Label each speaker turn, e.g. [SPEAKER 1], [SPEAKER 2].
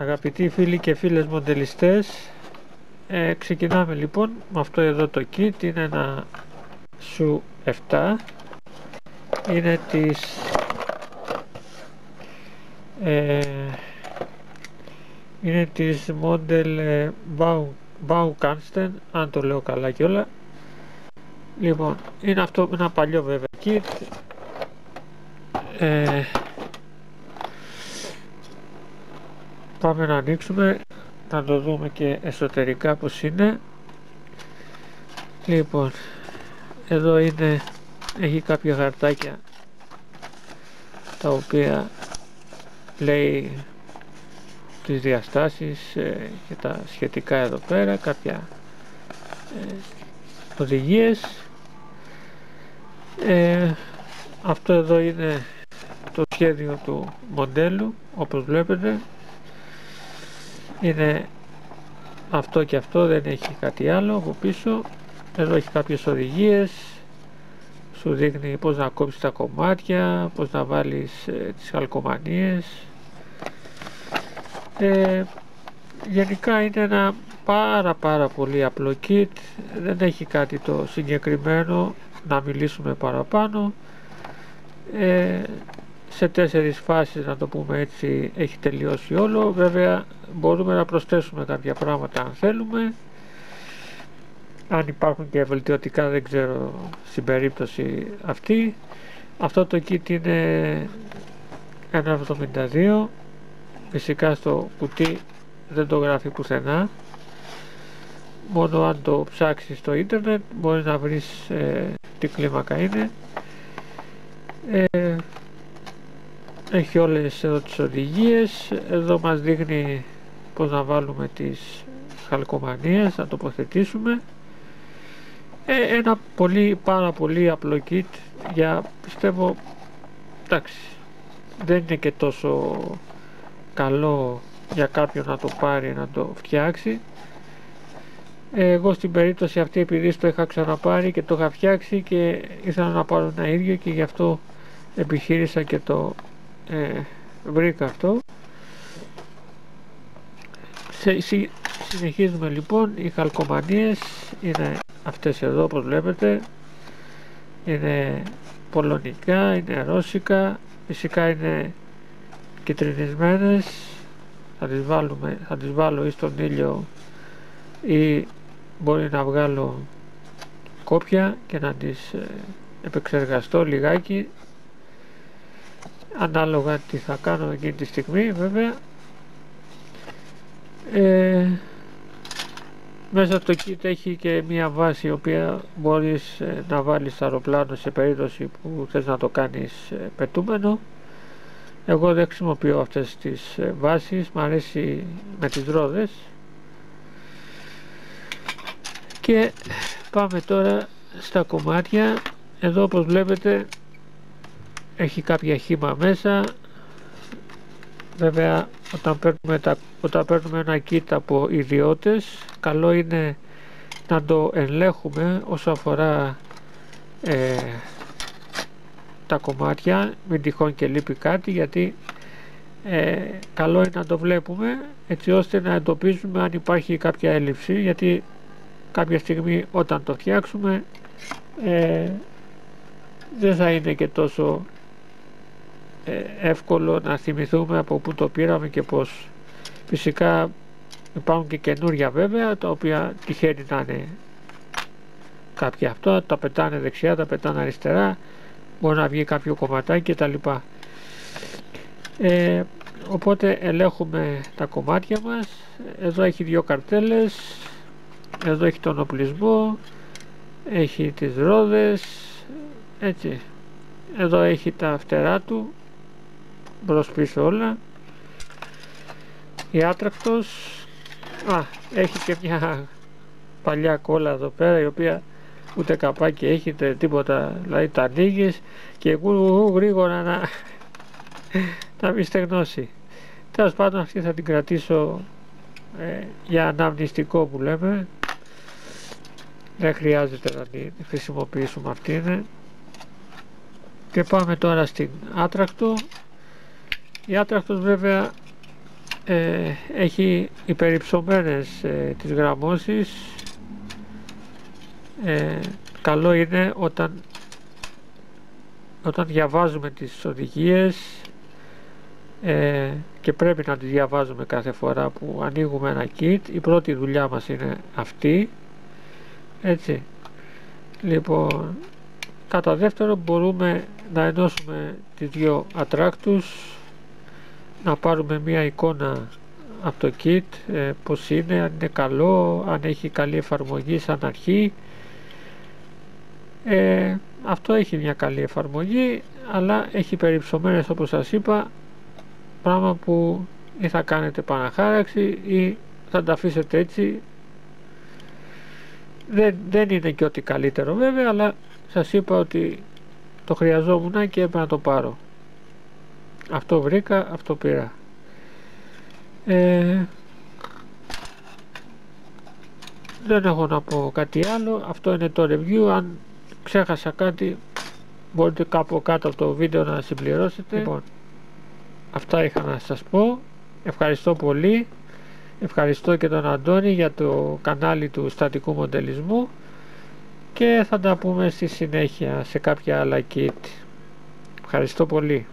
[SPEAKER 1] Αγαπητοί φίλοι και φίλες μοντελιστές, ξεκινάμε λοιπόν με αυτό εδώ το kit. Είναι ένα SU 7, είναι της model Baukasten, αν το λέω καλά κιόλα. Λοιπόν, είναι αυτό ένα παλιό βέβαια kit. Πάμε να ανοίξουμε, να το δούμε και εσωτερικά πως είναι. Λοιπόν, εδώ έχει κάποια χαρτάκια τα οποία λέει τις διαστάσεις και τα σχετικά εδώ πέρα, κάποια οδηγίες. Αυτό εδώ είναι το σχέδιο του μοντέλου, όπως βλέπετε. Είναι αυτό και αυτό, δεν έχει κάτι άλλο από πίσω. Εδώ έχει κάποιες οδηγίες, σου δείχνει πώς να κόψεις τα κομμάτια, πώς να βάλεις τις χαλκομανίες. Γενικά είναι ένα πάρα πολύ απλό kit, δεν έχει κάτι το συγκεκριμένο να μιλήσουμε παραπάνω. Σε 4 φάσεις, να το πούμε έτσι, έχει τελειώσει όλο. Βέβαια μπορούμε να προσθέσουμε κάποια πράγματα αν θέλουμε, αν υπάρχουν και βελτιωτικά, δεν ξέρω στην περίπτωση αυτή. Αυτό το kit είναι 1,72. Φυσικά στο κουτί δεν το γράφει πουθενά, μόνο αν το ψάξεις στο ίντερνετ μπορείς να βρεις τι κλίμακα είναι. Έχει όλες εδώ τις οδηγίες. Εδώ μας δείχνει πώς να βάλουμε τις χαλκομανίες, να τοποθετήσουμε. Ένα πάρα πολύ απλό kit, για πιστεύω, εντάξει, δεν είναι και τόσο καλό για κάποιον να το πάρει να το φτιάξει. Εγώ στην περίπτωση αυτή, επειδή το είχα ξαναπάρει και το είχα φτιάξει και ήθελα να πάρω ένα ίδιο, και γι' αυτό επιχείρησα και το βρήκα αυτό. Συνεχίζουμε λοιπόν. Οι χαλκομανίες είναι αυτές εδώ, όπως βλέπετε. Είναι πολωνικά, είναι ρώσικα, φυσικά είναι κυτρινισμένες. Θα τις βάλω ή στον ήλιο ή μπορεί να βγάλω κόπια και να τις επεξεργαστώ λιγάκι, ανάλογα τι θα κάνω εκείνη τη στιγμή βέβαια. Μέσα στο kit έχει και μία βάση, η οποία μπορείς να βάλεις στο αεροπλάνο σε περίπτωση που θες να το κάνεις πετούμενο. Εγώ δεν χρησιμοποιώ αυτές τις βάσεις, μου αρέσει με τις ρόδες. Και πάμε τώρα στα κομμάτια. Εδώ, όπως βλέπετε, έχει κάποια χύμα μέσα. Βέβαια όταν παίρνουμε ένα kit από ιδιώτες, καλό είναι να το ελέγχουμε όσο αφορά τα κομμάτια, μην τυχόν και λείπει κάτι, γιατί καλό είναι να το βλέπουμε έτσι ώστε να εντοπίζουμε αν υπάρχει κάποια έλλειψη, γιατί κάποια στιγμή όταν το φτιάξουμε δεν θα είναι και τόσο εύκολο να θυμηθούμε από πού το πήραμε και πώς. Φυσικά υπάρχουν και καινούρια βέβαια, τα οποία τυχαίνει να είναι κάποια αυτό, τα πετάνε δεξιά, τα πετάνε αριστερά, μπορεί να βγει κάποιο κομματάκι κτλ. Οπότε ελέγχουμε τα κομμάτια μας. Εδώ έχει 2 καρτέλες, εδώ έχει τον οπλισμό, έχει τις ρόδες, έτσι. Εδώ έχει τα φτερά του, μπρος πίσω όλα. Η άτρακτος, έχει και μια παλιά κόλλα εδώ πέρα, η οποία ούτε καπάκι έχει, ούτε τίποτα, δηλαδή τα ανοίγεις και γρήγορα να μην στεγνώσει. Τέλος πάντων, αυτή θα την κρατήσω για αναμνηστικό που λέμε, δεν χρειάζεται να την χρησιμοποιήσουμε αυτήν. Και πάμε τώρα στην άτρακτο. Η άτρακτος βέβαια έχει υπερυψωμένες τις γραμμώσεις. Καλό είναι όταν διαβάζουμε τις οδηγίες, και πρέπει να τις διαβάζουμε κάθε φορά που ανοίγουμε ένα kit, η πρώτη δουλειά μας είναι αυτή, έτσι. Λοιπόν, κατά δεύτερο μπορούμε να ενώσουμε τις δύο ατράκτους, να πάρουμε μία εικόνα από το kit, πως είναι, αν είναι καλό, αν έχει καλή εφαρμογή σαν αρχή. Αυτό έχει μια καλή εφαρμογή, αλλά έχει περιψωμένες, όπως σας είπα, πράγμα που ή θα κάνετε παναχάραξη ή θα τα αφήσετε έτσι. Δεν είναι και ό,τι καλύτερο βέβαια, αλλά σας είπα ότι το χρειαζόμουν και έπρεπε να το πάρω. Αυτό βρήκα, αυτό πήρα. Δεν έχω να πω κάτι άλλο. Αυτό είναι το review. Αν ξέχασα κάτι μπορείτε κάπου κάτω από το βίντεο να συμπληρώσετε. Λοιπόν, αυτά είχα να σας πω. Ευχαριστώ πολύ. Ευχαριστώ και τον Αντώνη για το κανάλι του στατικού μοντελισμού και θα τα πούμε στη συνέχεια σε κάποια άλλα kit. Ευχαριστώ πολύ.